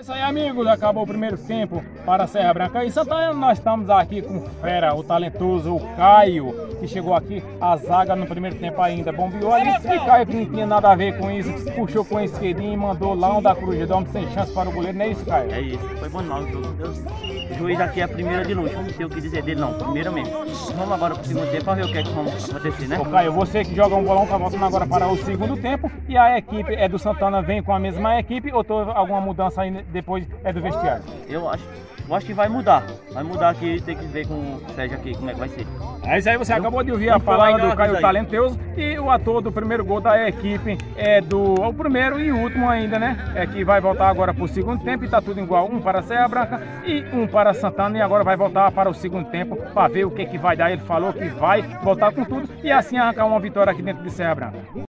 É isso aí, amigos, acabou o primeiro tempo para a Serra Branca. E Santana, nós estamos aqui com o fera, o talentoso, o Caio, que chegou aqui, a zaga no primeiro tempo ainda bombeou ali. E Caio, que não tinha nada a ver com isso, puxou com a esquerdinha e mandou lá um da Cruz de Dom sem chance para o goleiro, não é isso, Caio? É isso, foi bom não, o jogo. O juiz aqui é a primeira de longe, não tem o que dizer dele não, primeira mesmo. Vamos agora para o segundo tempo para ver o que é que vamos acontecer, né? Ô Caio, você que joga um bolão, tá voltando agora para o segundo tempo. E a equipe é do Santana, vem com a mesma equipe ou teve alguma mudança aí depois é do vestiário? Eu acho que vai mudar. Vai mudar aqui, tem que ver com o Sérgio aqui como é que vai ser. É isso aí, você acabou de ouvir a palavra do Caio Talentoso. E o ator do primeiro gol da equipe é o primeiro e último ainda, né? É que vai voltar agora para o segundo tempo e tá tudo igual. Um para a Serra Branca e um para Santana. E agora vai voltar para o segundo tempo para ver o que vai dar. Ele falou que vai voltar com tudo e assim arrancar uma vitória aqui dentro de Serra Branca.